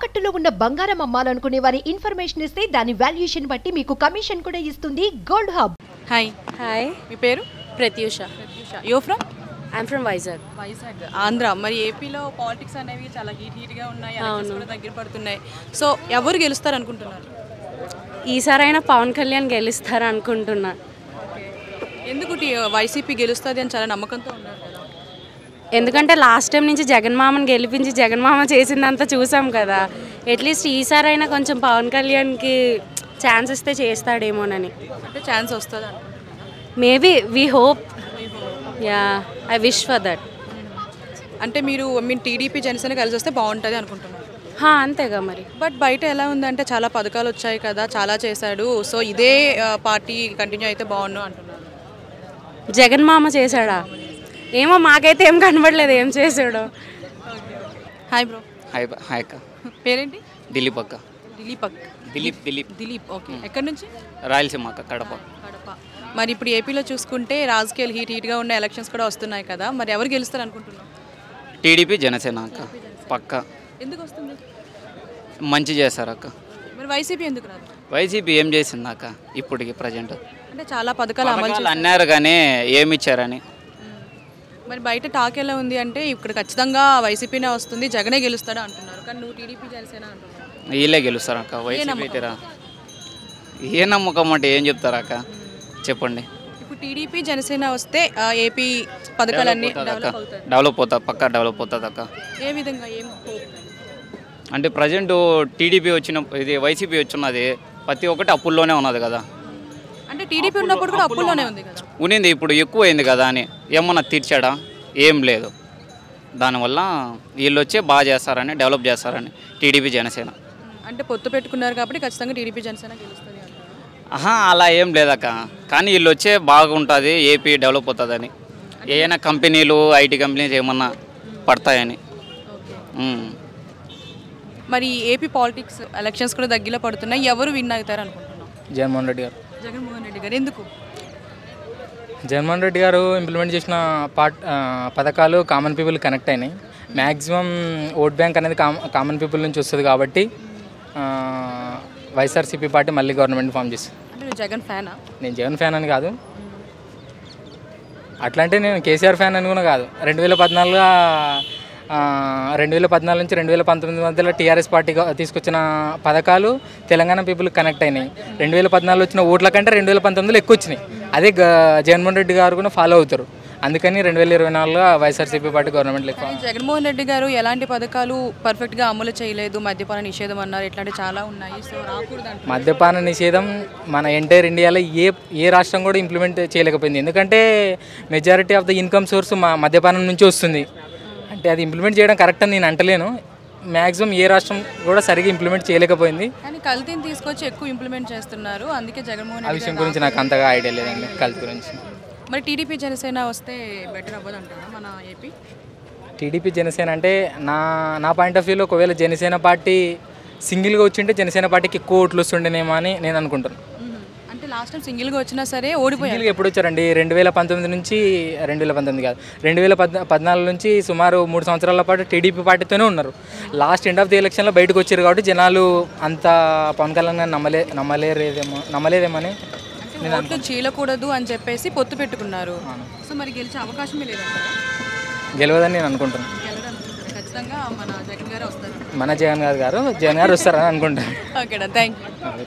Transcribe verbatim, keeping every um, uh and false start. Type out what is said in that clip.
తాకట్టులో ఉన్న బంగారం అమ్మాలనుకునే వారి ఇన్ఫర్మేషన్ ఇస్తే దాని వాల్యుయేషన్ బట్టి మీకు కమిషన్ కూడా ఇస్తుంది గోల్డ్ హబ్. హాయ్ హాయ్, మీ పేరు? Pratyusha. Pratyusha. You from? I'm from Vizag. Vizag, Andhra. మరి ఏపీలో పాలిటిక్స్ అనేవి చాలా హీట్ హీట్గా ఉన్నాయి, ఎలక్షన్స్ కూడా దగ్గర పడుతున్నాయి. సో ఎవరు గెలుస్తారు అనుకుంటున్నారు? ఈసారైనా పవన్ కళ్యాణ్ గెలుస్తారు అనుకుంటున్నా. ఎందుకు వైసీపీ గెలుస్తుంది అని చాలా నమ్మకంతో ఉన్నారు కదా? ఎందుకంటే లాస్ట్ టైం నుంచి జగన్మామని గెలిపించి జగన్మామ చేసిందంతా చూసాం కదా. అట్లీస్ట్ ఈసారైనా కొంచెం పవన్ కళ్యాణ్కి ఛాన్స్ ఇస్తే చేస్తాడేమోనని. అంటే ఛాన్స్ వస్తుంది అనుకుంటున్నారా? Maybe we hope. Yeah, I wish for that. అంటే మీరు మీ టీడీపీ జనసేన కలిసి వస్తే బాగుంటుంది అనుకుంటున్నారు? అంతేగా మరి. బట్ బయట ఎలా ఉందంటే చాలా పథకాలు వచ్చాయి కదా, చాలా చేశాడు, సో ఇదే పార్టీ కంటిన్యూ అయితే బాగుండు అంటున్నారు. జగన్మామ చేశాడా? ఏమో, మాకైతే ఏం కనబడలేదు ఏం చేశాడో. Hi bro. హాయ్ హాయ్ అక్క. పేరేంటి? దిలీప్ అక్క. దిలీప్ అక్క. దిలీప్ దిలీప్ దిలీప్ ఓకే. ఎక్కడి నుంచి? రాయలసీమ అక్క, కడప. కడప. మరి ఇప్పుడు ఏపీలో చూసుకుంటే రాజకీయాలు హీట్ హీట్గా ఉన్న ఎలక్షన్స్ కూడా వస్తున్నాయి కదా, మరి ఎవరు గెలుస్తారు అనుకుంటున్నాం? టీడీపీ జనసేన అక్క, పక్క. ఎందుకు వస్తుంది? మంచి చేస్తారు అక్క. మరి వైసీపీ ఎందుకు రాదు? వైసీపీ ఏం చేసింది అక్క ఇప్పటికి ప్రజెంట్? అంటే చాలా పథకాలు అమలు చేశారు అన్నారు కానీ ఏమి ఇచ్చారని. మరి బయట టాక్ ఎలా ఉంది అంటే ఇక్కడ ఖచ్చితంగా వైసీపీనే వస్తుంది, జగనే గెలుస్తాడు అంటున్నారు, కానీ నువ్వు టీడీపీ జనసేన అంటున్నావు. వీళ్ళే గెలుస్తారు అక్క. వైసీపీ అయితే రా. ఏ నమ్మకం అంటే ఏం చెప్తారు అక్క, చెప్పండి. ఇప్పుడు టీడీపీ జనసేన వస్తే ఏపీ పథకాలన్నీ డెవలప్ అవుతాయి. డెవలప్ అవుతుంది పక్క, డెవలప్ అవుతుంది అక్క. ఏ విధంగా? ఏం అంటే ప్రజెంట్ టీడీపీ వచ్చిన ఇది వైసీపీ వచ్చినది ప్రతి ఒక్కటి అప్పుల్లోనే ఉన్నది కదా. అంటే టీడీపీ ఉన్నప్పుడు కూడా అప్పుల్లోనే ఉంది కదా. ఉన్నింది, ఇప్పుడు ఎక్కువ అయింది కదా అని ఏమన్నా తీర్చాడా? ఏం లేదు. దానివల్ల వీళ్ళు వచ్చే బాగా చేస్తారని, డెవలప్ చేస్తారని టీడీపీ జనసేన. అంటే పొత్తు పెట్టుకున్నారు కాబట్టి ఖచ్చితంగా టీడీపీ జనసేన గెలుస్తుంది అంటారు. ఆహా, అలా ఏం లేదక్క. కానీ వీళ్ళు వచ్చే బాగుంటుంది, ఏపీ డెవలప్ అవుతుందని. ఏమైనా కంపెనీలు, ఐటీ కంపెనీస్ ఏమన్నా పడతాయని. మరి ఏపీ పాలిటిక్స్ ఎలక్షన్స్ కూడా దగ్గరలో పడుతున్నాయి, ఎవరు విన్ అవుతారు అనుకుంటున్నాం? జగన్మోహన్ రెడ్డి గారు. జగన్మోహన్ రెడ్డి గారు. ఎందుకు? జగన్మోహన్ రెడ్డి గారు ఇంప్లిమెంట్ చేసిన పార్ట్ పథకాలు కామన్ పీపుల్ కనెక్ట్ అయినాయి. మ్యాక్సిమం ఓట్ బ్యాంక్ అనేది కామన్ పీపుల్ నుంచి వస్తుంది కాబట్టి వైఎస్ఆర్సీపీ పార్టీ మళ్ళీ గవర్నమెంట్ ఫామ్ చేస్తుంది. అంటే నువ్వు జగన్ ఫ్యానా? నేను జగన్ ఫ్యాన్ అని కాదు, అట్లా అంటే నేను కేసీఆర్ ఫ్యాన్ అని కూడా కాదు. రెండు వేల పద్నాలుగులో రెండు వేల పద్నాలుగు నుంచి రెండు వేల పంతొమ్మిది మధ్యలో టీఆర్ఎస్ పార్టీ తీసుకొచ్చిన పథకాలు తెలంగాణ పీపుల్ కనెక్ట్ అయినాయి. రెండు వేల పద్నాలుగులో వచ్చిన ఓట్ల కంటే రెండు వేల పంతొమ్మిదిలో ఎక్కువ వచ్చినాయి. అదే జగన్మోహన్ రెడ్డి గారు కూడా ఫాలో అవుతారు. అందుకని రెండు వేల ఇరవై నాలుగులో వైఎస్ఆర్సీపీ పార్టీ గవర్నమెంట్ లెక్క. జగన్మోహన్ రెడ్డి గారు ఎలాంటి పథకాలు పర్ఫెక్ట్గా అమలు చేయలేదు, మద్యపాన నిషేధం అన్నారు, ఇట్లాంటివి చాలా ఉన్నాయి. సో రాకూడదు. మద్యపాన నిషేధం మన ఎంటైర్ ఇండియాలో ఏ ఏ రాష్ట్రం కూడా ఇంప్లిమెంట్ చేయలేకపోయింది. ఎందుకంటే majority of the income source మా మద్యపానం నుంచి వస్తుంది. అంటే అది ఇంప్లిమెంట్ చేయడం కరెక్ట్ అని నేను అంటలేను. మ్యాక్సిమం ఏ రాష్ట్రం కూడా సరిగ్గా ఇంప్లిమెంట్ చేయలేకపోయింది. కానీ కల్తీని తీసుకొచ్చి ఎక్కువ ఇంప్లిమెంట్ చేస్తున్నారు, అందుకే జగన్మోహన్ ఆ విషయం గురించి నాకు అంతగా ఐడియా లేదండి కల్తీ గురించి. మరి టీడీపీ జనసేన వస్తే బెటర్ అవ్వదు అంటారా మన ఏపీ? టీడీపీ జనసేన అంటే నా నా పాయింట్ ఆఫ్ వ్యూలో ఒకవేళ జనసేన పార్టీ సింగిల్గా వచ్చింటే జనసేన పార్టీకి ఎక్కువ ఓట్లు వస్తుండేనేమో అని నేను అనుకుంటాను. అంటే లాస్ట్ టైం సింగిల్గా వచ్చినా సరే ఓడిపోయారు. ఎప్పుడు వచ్చారండి? రెండు వేల పంతొమ్మిది నుంచి రెండు వేల పంతొమ్మిది కాదు రెండు వేల పద్ పద్నాలుగు నుంచి సుమారు మూడు సంవత్సరాల పాటు టీడీపీ పార్టీతోనే ఉన్నారు. లాస్ట్ ఎండ్ ఆఫ్ ది ఎలక్షన్లో బయటకు వచ్చారు కాబట్టి జనాలు అంత పవన్ కళ్యాణ్ గారిని నమ్మలే నమ్మలేరేదేమో నమ్మలేదేమని ఓట్లు చీలకూడదు అని చెప్పేసి పొత్తు పెట్టుకున్నారు. సో మరి గెలిచే అవకాశమే లేదంటారా? గెలవదని నేను అనుకుంటున్నాను. ఖచ్చితంగా మన జగన్ గారు వస్తారు. మన జగన్ గారు గారు జగన్ గారు వస్తారని అనుకుంటాను. ఓకేనా, థ్యాంక్ యూ.